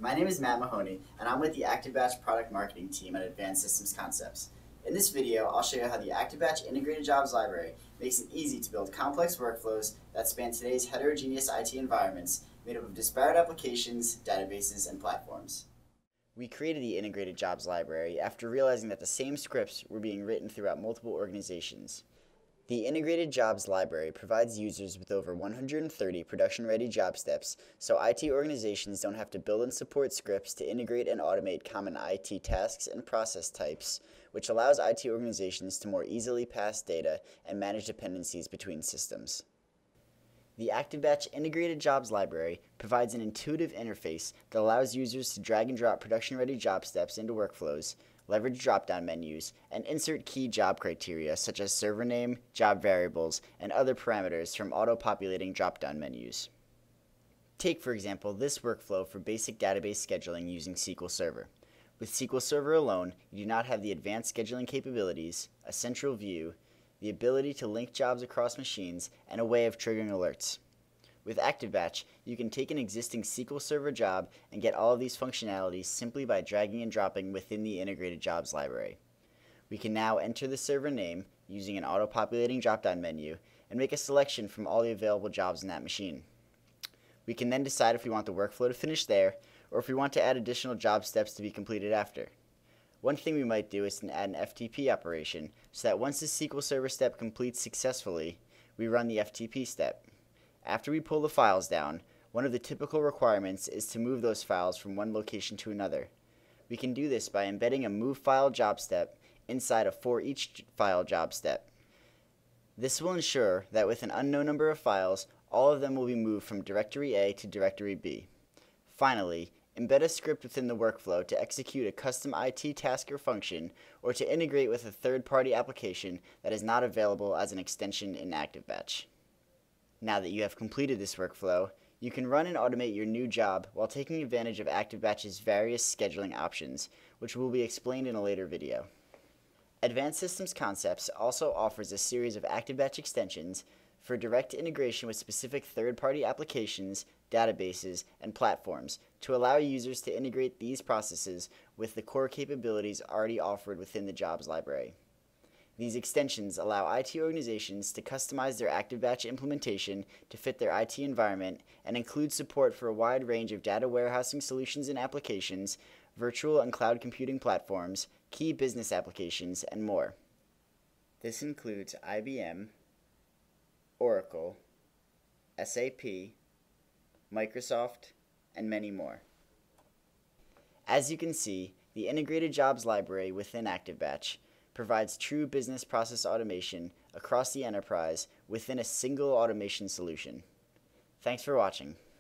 My name is Matt Mahoney, and I'm with the ActiveBatch product marketing team at Advanced Systems Concepts. In this video, I'll show you how the ActiveBatch Integrated Jobs Library makes it easy to build complex workflows that span today's heterogeneous IT environments made up of disparate applications, databases, and platforms. We created the Integrated Jobs Library after realizing that the same scripts were being written throughout multiple organizations. The Integrated Jobs Library provides users with over 130 production-ready job steps, so IT organizations don't have to build and support scripts to integrate and automate common IT tasks and process types, which allows IT organizations to more easily pass data and manage dependencies between systems. The ActiveBatch Integrated Jobs Library provides an intuitive interface that allows users to drag and drop production-ready job steps into workflows, leverage drop-down menus, and insert key job criteria such as server name, job variables, and other parameters from auto-populating drop-down menus. Take, for example, this workflow for basic database scheduling using SQL Server. With SQL Server alone, you do not have the advanced scheduling capabilities, a central view, the ability to link jobs across machines, and a way of triggering alerts. With ActiveBatch, you can take an existing SQL Server job and get all of these functionalities simply by dragging and dropping within the Integrated Jobs Library. We can now enter the server name using an auto-populating drop-down menu and make a selection from all the available jobs in that machine. We can then decide if we want the workflow to finish there or if we want to add additional job steps to be completed after. One thing we might do is to add an FTP operation so that once the SQL Server step completes successfully, we run the FTP step. After we pull the files down, one of the typical requirements is to move those files from one location to another. We can do this by embedding a move file job step inside a for each file job step. This will ensure that with an unknown number of files, all of them will be moved from directory A to directory B. Finally, embed a script within the workflow to execute a custom IT task or function or to integrate with a third-party application that is not available as an extension in ActiveBatch. Now that you have completed this workflow, you can run and automate your new job while taking advantage of ActiveBatch's various scheduling options, which will be explained in a later video. Advanced Systems Concepts also offers a series of ActiveBatch extensions for direct integration with specific third-party applications, databases, and platforms to allow users to integrate these processes with the core capabilities already offered within the Jobs Library. These extensions allow IT organizations to customize their ActiveBatch implementation to fit their IT environment and include support for a wide range of data warehousing solutions and applications, virtual and cloud computing platforms, key business applications, and more. This includes IBM, Oracle, SAP, Microsoft, and many more. As you can see, the Integrated Jobs Library within ActiveBatch provides true business process automation across the enterprise within a single automation solution. Thanks for watching.